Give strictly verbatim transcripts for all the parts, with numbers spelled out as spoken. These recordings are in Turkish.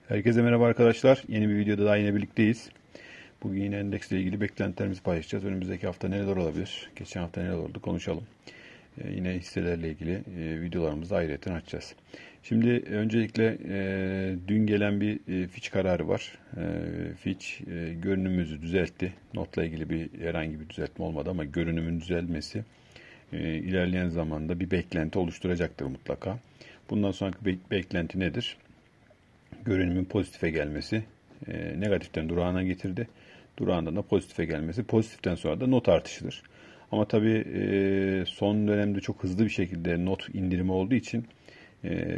Herkese merhaba arkadaşlar. Yeni bir videoda daha yine birlikteyiz. Bugün yine endeksle ilgili beklentilerimizi paylaşacağız. Önümüzdeki hafta neler olabilir? Geçen hafta neler oldu konuşalım. Ee, yine hisselerle ilgili e, videolarımızı ayrıca açacağız. Şimdi öncelikle e, dün gelen bir e, Fitch kararı var. E, Fitch e, görünümümüzü düzeltti. Notla ilgili bir herhangi bir düzeltme olmadı ama görünümün düzelmesi e, ilerleyen zamanda bir beklenti oluşturacaktır mutlaka. Bundan sonraki be beklenti nedir? Görünümün pozitife gelmesi e, negatiften durağına getirdi. Durağından da pozitife gelmesi. Pozitiften sonra da not artışıdır. Ama tabii e, son dönemde çok hızlı bir şekilde not indirimi olduğu için e,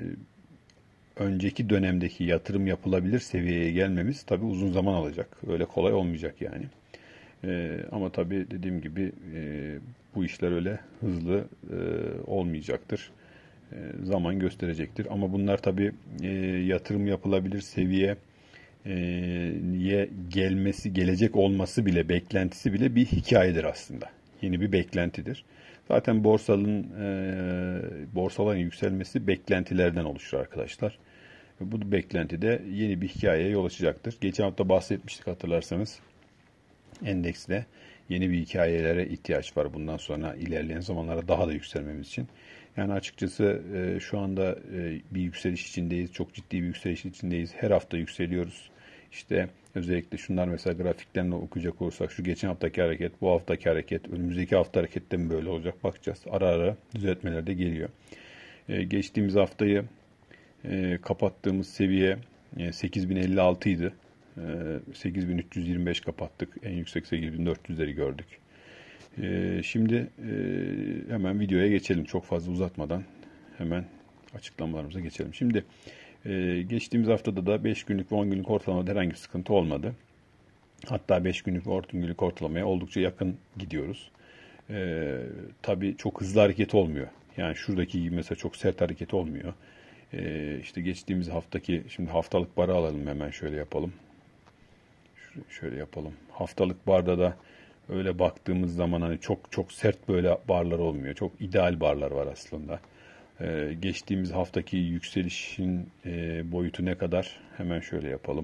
önceki dönemdeki yatırım yapılabilir seviyeye gelmemiz tabii uzun zaman alacak. Öyle kolay olmayacak yani. E, ama tabii dediğim gibi e, bu işler öyle hızlı e, olmayacaktır. E, zaman gösterecektir. Ama bunlar tabii e, yatırım yapılabilir seviyeye e, gelmesi, gelecek olması bile, beklentisi bile bir hikayedir aslında. Yeni bir beklentidir. Zaten borsanın e, borsaların yükselmesi beklentilerden oluşur arkadaşlar. Bu beklenti de yeni bir hikayeye yol açacaktır. Geçen hafta bahsetmiştik hatırlarsanız. Endeksle yeni bir hikayelere ihtiyaç var bundan sonra ilerleyen zamanlarda daha da yükselmemiz için. Yani açıkçası e, şu anda e, bir yükseliş içindeyiz. Çok ciddi bir yükseliş içindeyiz. Her hafta yükseliyoruz. İşte özellikle şunlar mesela grafikten okuyacak olursak şu geçen haftaki hareket, bu haftaki hareket, önümüzdeki hafta harekette mi böyle olacak bakacağız. Ara ara düzeltmeler de geliyor. E, geçtiğimiz haftayı e, kapattığımız seviye e, sekiz bin elli altı idi. E, sekiz bin üç yüz yirmi beş kapattık. En yüksek sekiz bin dört yüzleri gördük. Ee, şimdi e, hemen videoya geçelim. Çok fazla uzatmadan hemen açıklamalarımıza geçelim. Şimdi e, geçtiğimiz haftada da beş günlük ve on günlük ortalamada herhangi bir sıkıntı olmadı. Hatta beş günlük ve on günlük ortalamaya oldukça yakın gidiyoruz. E, tabii çok hızlı hareket olmuyor. Yani şuradaki gibi mesela çok sert hareket olmuyor. E, işte geçtiğimiz haftaki, şimdi haftalık barı alalım hemen şöyle yapalım. Şöyle yapalım. Haftalık barda da öyle baktığımız zaman hani çok çok sert böyle barlar olmuyor. Çok ideal barlar var aslında. Ee, geçtiğimiz haftaki yükselişin e, boyutu ne kadar? Hemen şöyle yapalım.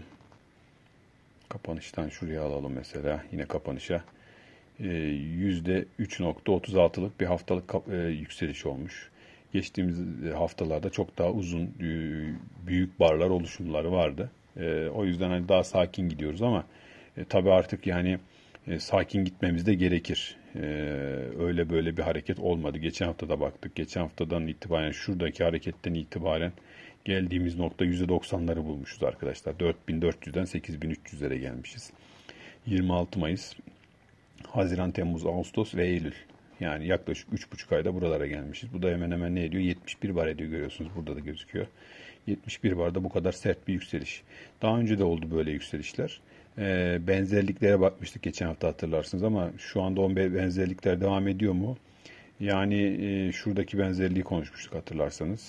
Kapanıştan şuraya alalım mesela. Yine kapanışa. Ee, yüzde üç nokta otuz altılık bir haftalık e, yükseliş olmuş. Geçtiğimiz haftalarda çok daha uzun, e, büyük barlar oluşumları vardı. E, o yüzden hani daha sakin gidiyoruz ama e, tabii artık yani e, sakin gitmemiz de gerekir. E, öyle böyle bir hareket olmadı. Geçen hafta da baktık. Geçen haftadan itibaren şuradaki hareketten itibaren geldiğimiz nokta yüzde doksanları bulmuşuz arkadaşlar. dört bin dört yüzden sekiz bin üç yüzlere gelmişiz. yirmi altı Mayıs, Haziran, Temmuz, Ağustos ve Eylül. Yani yaklaşık üç buçuk ayda buralara gelmişiz. Bu da hemen hemen ne ediyor? yetmiş bir bar ediyor, görüyorsunuz. Burada da gözüküyor. yetmiş bir barda bu kadar sert bir yükseliş. Daha önce de oldu böyle yükselişler. Ee, benzerliklere bakmıştık geçen hafta hatırlarsınız ama şu anda o benzerlikler devam ediyor mu? Yani e, şuradaki benzerliği konuşmuştuk hatırlarsanız.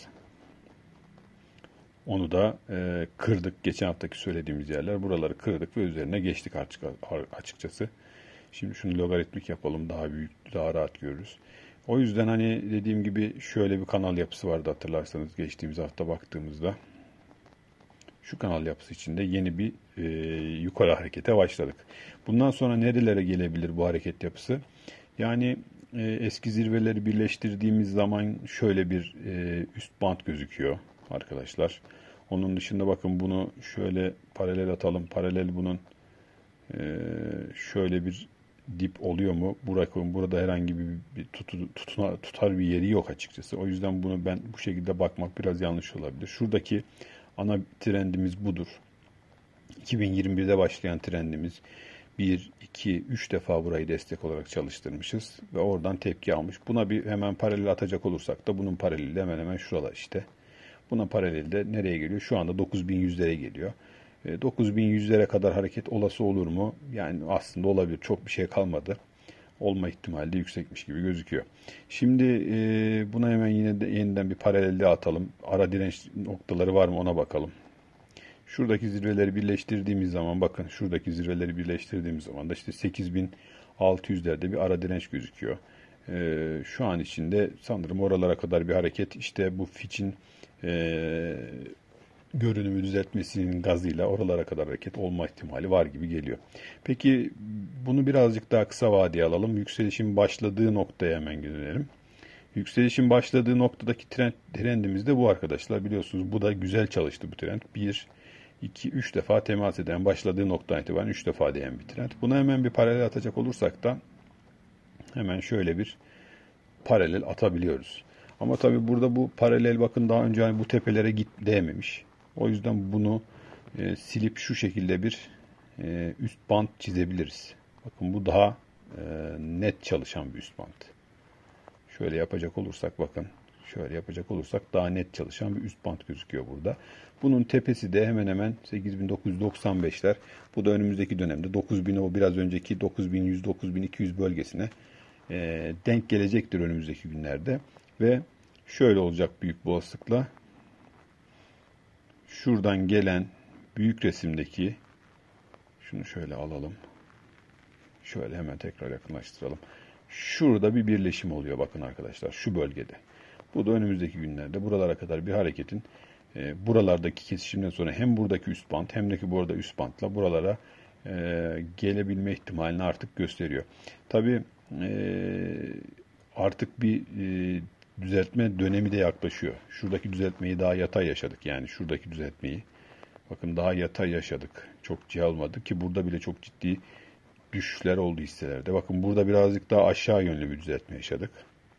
Onu da e, kırdık. Geçen haftaki söylediğimiz yerler. Buraları kırdık ve üzerine geçtik açıkçası. Şimdi şunu logaritmik yapalım. Daha büyük, daha rahat görürüz. O yüzden hani dediğim gibi şöyle bir kanal yapısı vardı hatırlarsanız geçtiğimiz hafta baktığımızda. Şu kanal yapısı içinde yeni bir e, yukarı harekete başladık. Bundan sonra nerelere gelebilir bu hareket yapısı? Yani e, eski zirveleri birleştirdiğimiz zaman şöyle bir e, üst bant gözüküyor arkadaşlar. Onun dışında bakın bunu şöyle paralel atalım. Paralel bunun e, şöyle bir dip oluyor mu? Bırakın burada herhangi bir, bir tutu, tutuna, tutar bir yeri yok açıkçası. O yüzden bunu ben bu şekilde bakmak biraz yanlış olabilir. Şuradaki ana trendimiz budur. iki bin yirmi birde başlayan trendimiz bir, iki, üç defa burayı destek olarak çalıştırmışız ve oradan tepki almış. Buna bir hemen paralel atacak olursak da bunun paraleli hemen hemen şuralar işte. Buna paralelde nereye geliyor? Şu anda dokuz bin yüzlere geliyor. dokuz bin yüzlere kadar hareket olası olur mu? Yani aslında olabilir. Çok bir şey kalmadı. Olma ihtimali de yüksekmiş gibi gözüküyor. Şimdi e, buna hemen yine de yeniden bir paralelde atalım. Ara direnç noktaları var mı ona bakalım. Şuradaki zirveleri birleştirdiğimiz zaman bakın şuradaki zirveleri birleştirdiğimiz zaman da işte sekiz bin altı yüzlerde bir ara direnç gözüküyor. Ee, şu an içinde sanırım oralara kadar bir hareket işte bu Fitch'in e, görünümü düzeltmesinin gazıyla oralara kadar hareket olma ihtimali var gibi geliyor. Peki bunu birazcık daha kısa vadeye alalım. Yükselişin başladığı noktaya hemen dönelim. Yükselişin başladığı noktadaki trend, trendimiz de bu arkadaşlar. Biliyorsunuz bu da güzel çalıştı bu trend. bir, iki, üç defa temas eden, başladığı noktadan itibaren üç defa değen bir trend. Buna hemen bir paralel atacak olursak da hemen şöyle bir paralel atabiliyoruz. Ama tabii burada bu paralel bakın daha önce hani bu tepelere git değmemiş. O yüzden bunu e, silip şu şekilde bir e, üst bant çizebiliriz. Bakın bu daha e, net çalışan bir üst bant. Şöyle yapacak olursak bakın. Şöyle yapacak olursak daha net çalışan bir üst bant gözüküyor burada. Bunun tepesi de hemen hemen sekiz bin dokuz yüz doksan beşler. Bu da önümüzdeki dönemde dokuz bin, o biraz önceki dokuz bin yüz dokuz bin iki yüz bölgesine e, denk gelecektir önümüzdeki günlerde. Ve şöyle olacak büyük bir olasılıkla. Şuradan gelen büyük resimdeki, şunu şöyle alalım. Şöyle hemen tekrar yakınlaştıralım. Şurada bir birleşim oluyor bakın arkadaşlar, şu bölgede. Bu da önümüzdeki günlerde buralara kadar bir hareketin e, buralardaki kesişimden sonra hem buradaki üst bant hem de ki burada üst bantla buralara e, gelebilme ihtimalini artık gösteriyor. Tabii e, artık bir e, düzeltme dönemi de yaklaşıyor. Şuradaki düzeltmeyi daha yatay yaşadık, yani şuradaki düzeltmeyi. Bakın daha yatay yaşadık. Çok ciddi olmadı ki burada bile çok ciddi düşüşler oldu hisselerde. Bakın burada birazcık daha aşağı yönlü bir düzeltme yaşadık.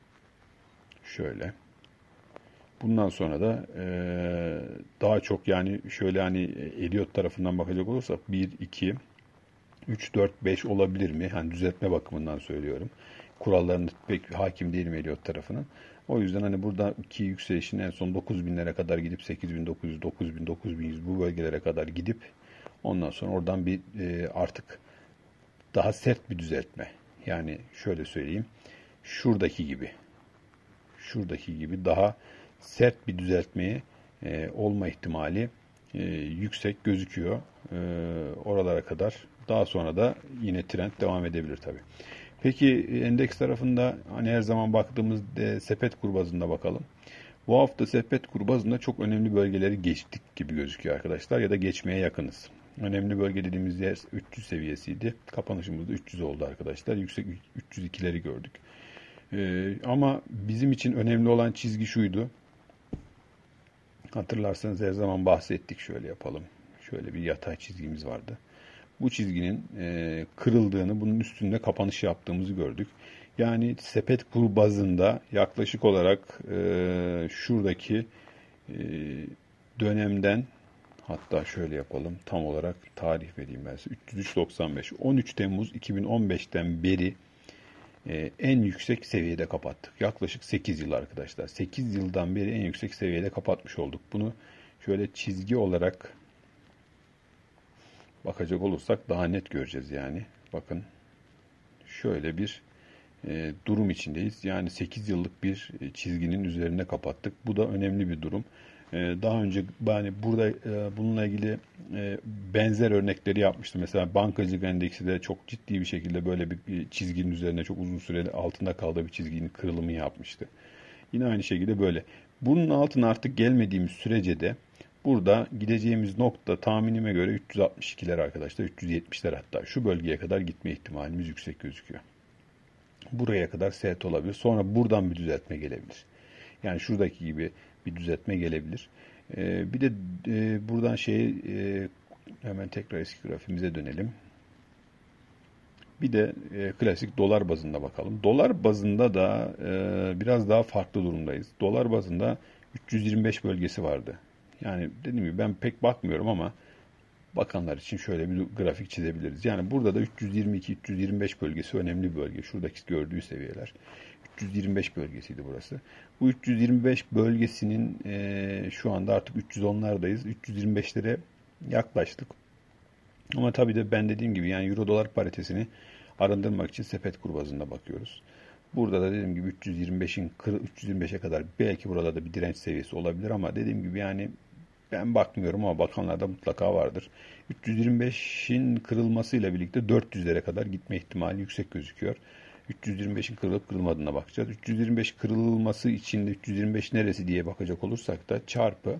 Şöyle. Bundan sonra da e, daha çok, yani şöyle hani Elliott tarafından bakacak olursak bir, iki, üç, dört, beş olabilir mi? Hani düzeltme bakımından söylüyorum. Kurallarına pek hakim değilim Elliott tarafının. O yüzden hani buradaki yükselişin en son dokuz binlere kadar gidip sekiz bin dokuz yüz, dokuz bin, dokuz bin yüz bu bölgelere kadar gidip ondan sonra oradan bir e, artık daha sert bir düzeltme. Yani şöyle söyleyeyim. Şuradaki gibi. Şuradaki gibi daha sert bir düzeltmeye e, olma ihtimali e, yüksek gözüküyor. E, oralara kadar. Daha sonra da yine trend devam edebilir tabii. Peki endeks tarafında hani her zaman baktığımız de, sepet kur bazında bakalım. Bu hafta sepet kur bazında çok önemli bölgeleri geçtik gibi gözüküyor arkadaşlar, ya da geçmeye yakınız. Önemli bölge dediğimiz yer üç yüz seviyesiydi. Kapanışımızda üç yüz oldu arkadaşlar. Yüksek üç yüz ikileri gördük. Ee, ama bizim için önemli olan çizgi şuydu. Hatırlarsanız her zaman bahsettik. Şöyle yapalım. Şöyle bir yatay çizgimiz vardı. Bu çizginin e, kırıldığını, bunun üstünde kapanış yaptığımızı gördük. Yani sepet kur bazında yaklaşık olarak e, şuradaki e, dönemden, hatta şöyle yapalım, tam olarak tarih vereyim ben size. üç yüz üç nokta doksan beş. on üç Temmuz iki bin on beşten beri e, en yüksek seviyede kapattık. Yaklaşık sekiz yıl arkadaşlar. sekiz yıldan beri en yüksek seviyede kapatmış olduk. Bunu şöyle çizgi olarak bakacak olursak daha net göreceğiz yani. Bakın şöyle bir e, durum içindeyiz. Yani sekiz yıllık bir çizginin üzerine kapattık. Bu da önemli bir durum. E, daha önce yani burada e, bununla ilgili e, benzer örnekleri yapmıştım. Mesela bankacılık endeksi de çok ciddi bir şekilde böyle bir çizginin üzerine çok uzun süre altında kaldığı bir çizginin kırılımı yapmıştı. Yine aynı şekilde böyle. Bunun altına artık gelmediğimiz sürece de burada gideceğimiz nokta tahminime göre üç yüz altmış ikiler arkadaşlar. üç yüz yetmişler hatta. Şu bölgeye kadar gitme ihtimalimiz yüksek gözüküyor. Buraya kadar sert olabilir. Sonra buradan bir düzeltme gelebilir. Yani şuradaki gibi bir düzeltme gelebilir. Ee, bir de e, buradan şey e, hemen tekrar eski grafimize dönelim. Bir de e, klasik dolar bazında bakalım. Dolar bazında da e, biraz daha farklı durumdayız. Dolar bazında üç yüz yirmi beş bölgesi vardı. Yani dediğim gibi ben pek bakmıyorum ama bakanlar için şöyle bir grafik çizebiliriz. Yani burada da üç yüz yirmi iki üç yüz yirmi beş bölgesi önemli bir bölge. Şuradaki gördüğü seviyeler. üç yüz yirmi beş bölgesiydi burası. Bu üç yüz yirmi beş bölgesinin e, şu anda artık üç yüz onlardayız. üç yüz yirmi beşlere yaklaştık. Ama tabii de ben dediğim gibi yani euro dolar paritesini arındırmak için sepet kur bazında bakıyoruz. Burada da dediğim gibi üç yüz yirmi beşin üç yüz yirmi beşe kadar belki buralarda bir direnç seviyesi olabilir ama dediğim gibi yani ben bakmıyorum ama bakanlarda mutlaka vardır. üç yüz yirmi beşin kırılmasıyla birlikte dört yüzlere kadar gitme ihtimali yüksek gözüküyor. üç yüz yirmi beşin kırılıp kırılmadığına bakacağız. üç yüz yirmi beş kırılması için de üç yüz yirmi beş neresi diye bakacak olursak da çarpı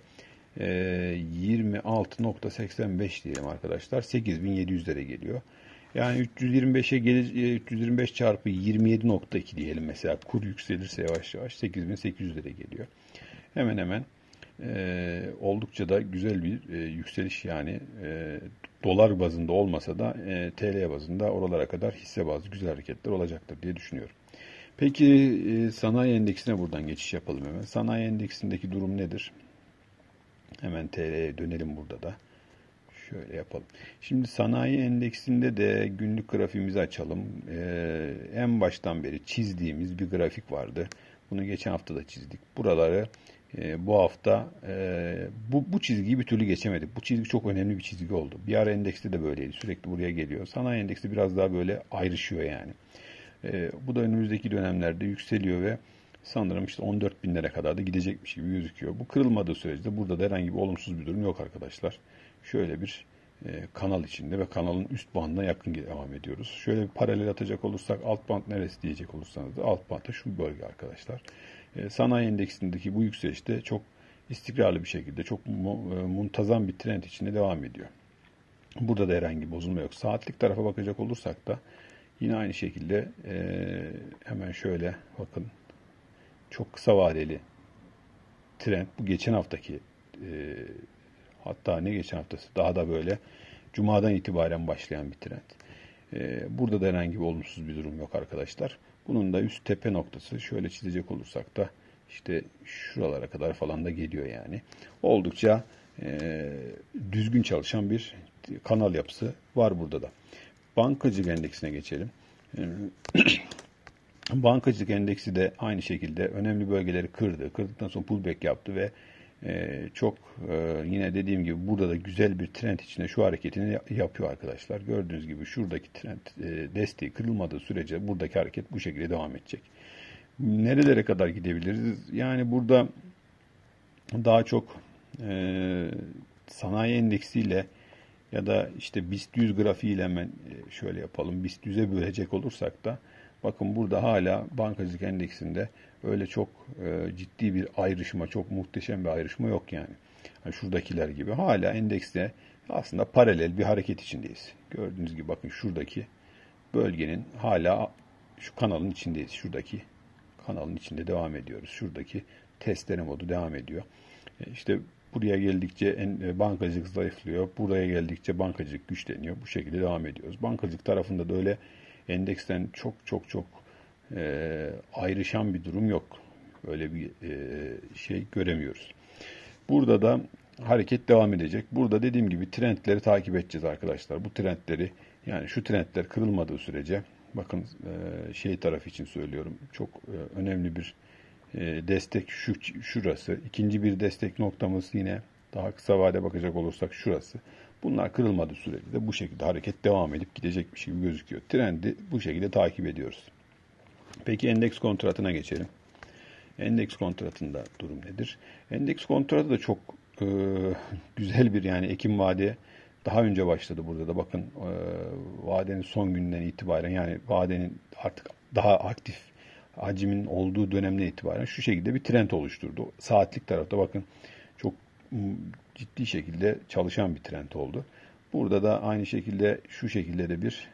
yirmi altı nokta seksen beş diyelim arkadaşlar. sekiz bin yedi yüzlere geliyor. Yani üç yüz yirmi beşe gelir, üç yüz yirmi beş çarpı yirmi yedi nokta iki diyelim mesela. Kur yükselirse yavaş yavaş sekiz bin sekiz yüzlere geliyor. Hemen hemen e, oldukça da güzel bir e, yükseliş yani e, dolar bazında olmasa da e, T L bazında oralara kadar hisse bazlı güzel hareketler olacaktır diye düşünüyorum. Peki e, sanayi endeksine buradan geçiş yapalım hemen. Sanayi endeksindeki durum nedir? Hemen T L'ye dönelim burada da. Şöyle yapalım. Şimdi sanayi endeksinde de günlük grafiğimizi açalım. Ee, en baştan beri çizdiğimiz bir grafik vardı. Bunu geçen hafta da çizdik. Buraları e, bu hafta e, bu, bu çizgiyi bir türlü geçemedik. Bu çizgi çok önemli bir çizgi oldu. Bir ara endekste de böyleydi. Sürekli buraya geliyor. Sanayi endeksi biraz daha böyle ayrışıyor yani. E, bu da önümüzdeki dönemlerde yükseliyor ve sanırım işte on dört binlere kadar da gidecekmiş gibi gözüküyor. Bu kırılmadığı sürece burada da herhangi bir olumsuz bir durum yok arkadaşlar. Şöyle bir e, kanal içinde ve kanalın üst bandına yakın devam ediyoruz. Şöyle bir paralel atacak olursak alt band neresi diyecek olursanız da alt band da şu bölge arkadaşlar. E, sanayi endeksindeki bu yükselişte çok istikrarlı bir şekilde çok mu, e, muntazam bir trend içinde devam ediyor. Burada da herhangi bir bozulma yok. Saatlik tarafa bakacak olursak da yine aynı şekilde e, hemen şöyle bakın. Çok kısa vadeli trend bu geçen haftaki e, hatta ne geçen haftası daha da böyle Cuma'dan itibaren başlayan bir trend. E, burada da herhangi bir olumsuz bir durum yok arkadaşlar. Bunun da üst tepe noktası şöyle çizecek olursak da işte şuralara kadar falan da geliyor yani. Oldukça e, düzgün çalışan bir kanal yapısı var burada da. Bankacılık endeksine geçelim. E, Bankacılık endeksi de aynı şekilde önemli bölgeleri kırdı. Kırdıktan sonra pullback yaptı ve e, çok e, yine dediğim gibi burada da güzel bir trend içinde şu hareketini yapıyor arkadaşlar. Gördüğünüz gibi şuradaki trend e, desteği kırılmadığı sürece buradaki hareket bu şekilde devam edecek. Nerelere kadar gidebiliriz? Yani burada daha çok e, sanayi endeksiyle ya da işte BIST yüz grafiğiyle hemen şöyle yapalım. BIST yüze bölecek olursak da bakın burada hala bankacılık endeksinde öyle çok e, ciddi bir ayrışma, çok muhteşem bir ayrışma yok yani. yani. Şuradakiler gibi hala endekste aslında paralel bir hareket içindeyiz. Gördüğünüz gibi bakın şuradaki bölgenin hala şu kanalın içindeyiz. Şuradaki kanalın içinde devam ediyoruz. Şuradaki testere modu devam ediyor. E, işte buraya geldikçe en, bankacılık zayıflıyor. Buraya geldikçe bankacılık güçleniyor. Bu şekilde devam ediyoruz. Bankacılık tarafında da öyle endeksten çok çok çok e, ayrışan bir durum yok. Öyle bir e, şey göremiyoruz. Burada da hareket devam edecek. Burada dediğim gibi trendleri takip edeceğiz arkadaşlar. Bu trendleri yani şu trendler kırılmadığı sürece bakın e, şey tarafı için söylüyorum. Çok e, önemli bir e, destek şu şurası. İkinci bir destek noktamız yine daha kısa vade bakacak olursak şurası. Bunlar kırılmadığı sürece de bu şekilde hareket devam edip gidecekmiş gibi gözüküyor. Trendi bu şekilde takip ediyoruz. Peki endeks kontratına geçelim. Endeks kontratında durum nedir? Endeks kontratı da çok e, güzel bir yani Ekim vade daha önce başladı burada da bakın e, vadenin son günden itibaren yani vadenin artık daha aktif hacmin olduğu dönemden itibaren şu şekilde bir trend oluşturdu. Saatlik tarafta bakın çok ciddi şekilde çalışan bir trend oldu. Burada da aynı şekilde şu şekilde de bir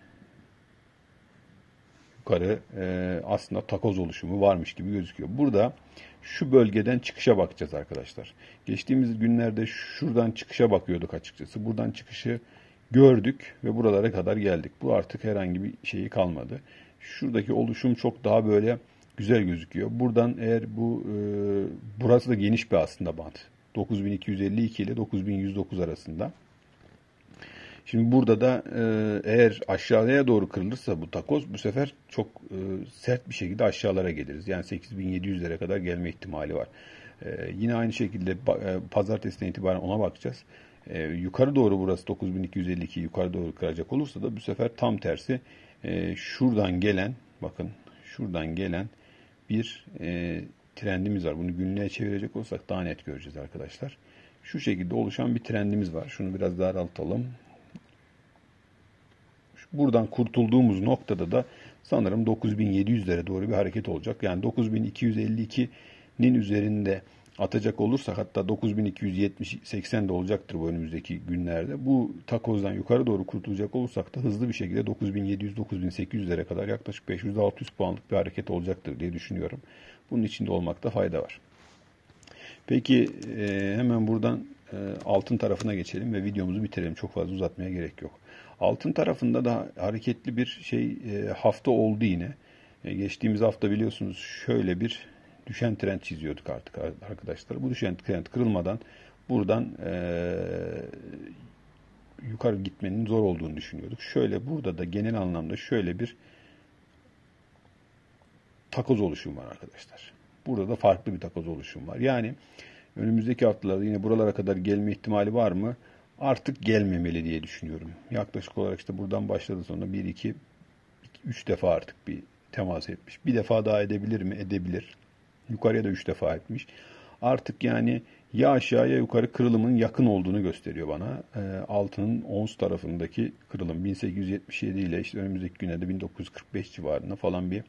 yukarı e, aslında takoz oluşumu varmış gibi gözüküyor. Burada şu bölgeden çıkışa bakacağız arkadaşlar. Geçtiğimiz günlerde şuradan çıkışa bakıyorduk açıkçası. Buradan çıkışı gördük ve buralara kadar geldik. Bu artık herhangi bir şeyi kalmadı. Şuradaki oluşum çok daha böyle güzel gözüküyor. Buradan eğer bu e, burası da geniş bir aslında band. dokuz bin iki yüz elli iki ile dokuz bin yüz dokuz arasında. Şimdi burada da e, eğer aşağıya doğru kırılırsa bu takoz bu sefer çok e, sert bir şekilde aşağılara geliriz. Yani sekiz bin yedi yüzlere kadar gelme ihtimali var. E, yine aynı şekilde e, pazartesiden itibaren ona bakacağız. E, yukarı doğru burası dokuz bin iki yüz elli iki yukarı doğru kıracak olursa da bu sefer tam tersi e, şuradan gelen bakın şuradan gelen bir e, trendimiz var. Bunu günlüğe çevirecek olursak daha net göreceğiz arkadaşlar. Şu şekilde oluşan bir trendimiz var. Şunu biraz daraltalım. Buradan kurtulduğumuz noktada da sanırım dokuz bin yedi yüzlere doğru bir hareket olacak. Yani dokuz bin iki yüz elli ikinin üzerinde atacak olursak, hatta dokuz bin iki yüz yetmiş seksen de olacaktır bu önümüzdeki günlerde. Bu takozdan yukarı doğru kurtulacak olursak da hızlı bir şekilde dokuz bin yedi yüz dokuz bin sekiz yüzlere kadar yaklaşık beş yüz altı yüz puanlık bir hareket olacaktır diye düşünüyorum. Bunun içinde olmakta fayda var. Peki e, hemen buradan e, altın tarafına geçelim ve videomuzu bitirelim. Çok fazla uzatmaya gerek yok. Altın tarafında da hareketli bir şey e, hafta oldu yine. E, geçtiğimiz hafta biliyorsunuz şöyle bir düşen trend çiziyorduk artık arkadaşlar. Bu düşen trend kırılmadan buradan e, yukarı gitmenin zor olduğunu düşünüyorduk. Şöyle burada da genel anlamda şöyle bir takoz oluşum var arkadaşlar. Burada da farklı bir takoz oluşum var. Yani önümüzdeki haftalarda yine buralara kadar gelme ihtimali var mı? Artık gelmemeli diye düşünüyorum. Yaklaşık olarak işte buradan başladı, sonra bir, iki, üç defa artık bir temas etmiş. Bir defa daha edebilir mi? Edebilir. Yukarıya da üç defa etmiş. Artık yani ya aşağı ya yukarı kırılımın yakın olduğunu gösteriyor bana. E, altının ons tarafındaki kırılım bin sekiz yüz yetmiş yedi ile işte önümüzdeki günlerde bin dokuz yüz kırk beş civarında falan bir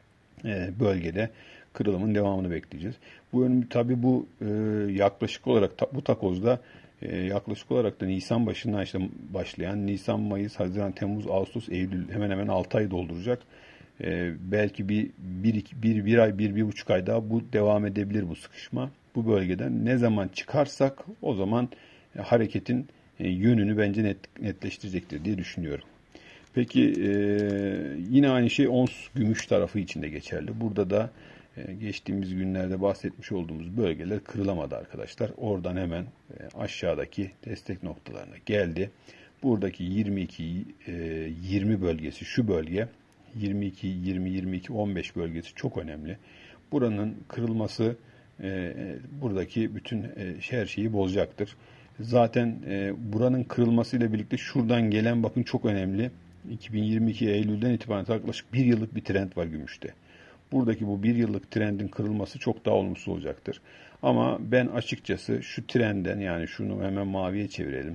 e, bölgede kırılımın devamını bekleyeceğiz. Bu önüm tabii bu e, yaklaşık olarak ta, bu takozda e, yaklaşık olarak da Nisan başından işte başlayan Nisan, Mayıs, Haziran, Temmuz, Ağustos, Eylül hemen hemen altı ay dolduracak. E, belki bir, bir, iki, bir, bir ay, bir, bir buçuk ay daha bu devam edebilir bu sıkışma. Bu bölgeden ne zaman çıkarsak o zaman e, hareketin e, yönünü bence net, netleştirecektir diye düşünüyorum. Peki e, yine aynı şey ons gümüş tarafı için de geçerli. Burada da e, geçtiğimiz günlerde bahsetmiş olduğumuz bölgeler kırılamadı arkadaşlar. Oradan hemen e, aşağıdaki destek noktalarına geldi. Buradaki yirmi iki e, yirmi bölgesi, şu bölge yirmi iki yirmi yirmi iki on beş bölgesi çok önemli. Buranın kırılması e, buradaki bütün e, her şeyi bozacaktır. Zaten e, buranın kırılmasıyla birlikte şuradan gelen bakın çok önemli. iki bin yirmi iki Eylül'den itibaren yaklaşık bir yıllık bir trend var gümüşte. Buradaki bu bir yıllık trendin kırılması çok daha olumsuz olacaktır. Ama ben açıkçası şu trendden, yani şunu hemen maviye çevirelim.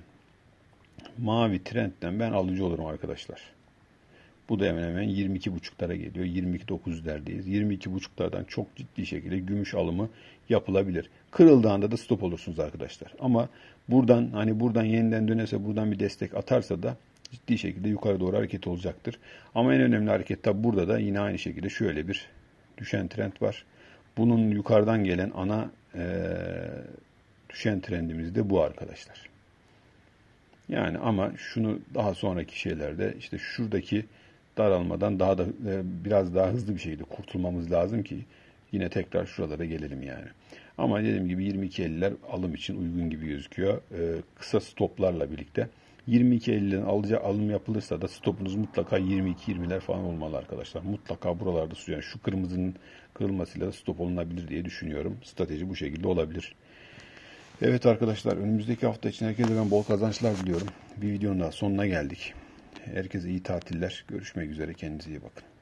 Mavi trendden ben alıcı olurum arkadaşlar. Bu da hemen hemen yirmi iki buçuklara geliyor. yirmi iki dokuz yüzlerdeyiz. yirmi iki buçuklardan çok ciddi şekilde gümüş alımı yapılabilir. Kırıldığında da stop olursunuz arkadaşlar. Ama buradan hani buradan yeniden dönerse, buradan bir destek atarsa da ciddi şekilde yukarı doğru hareket olacaktır. Ama en önemli hareket tabi burada da yine aynı şekilde şöyle bir düşen trend var. Bunun yukarıdan gelen ana e, düşen trendimiz de bu arkadaşlar. Yani ama şunu daha sonraki şeylerde işte şuradaki daralmadan daha da e, biraz daha hızlı bir şekilde kurtulmamız lazım ki yine tekrar şuralara gelelim yani. Ama dediğim gibi yirmi iki elliler alım için uygun gibi gözüküyor. E, kısa stoplarla birlikte. yirmi iki elliden alıcı alım yapılırsa da stopunuz mutlaka yirmi iki yirmiler falan olmalı arkadaşlar. Mutlaka buralarda yani şu kırmızının kırılmasıyla da stop olunabilir diye düşünüyorum. Strateji bu şekilde olabilir. Evet arkadaşlar, önümüzdeki hafta için herkese ben bol kazançlar diliyorum. Bir videonun daha sonuna geldik. Herkese iyi tatiller. Görüşmek üzere. Kendinize iyi bakın.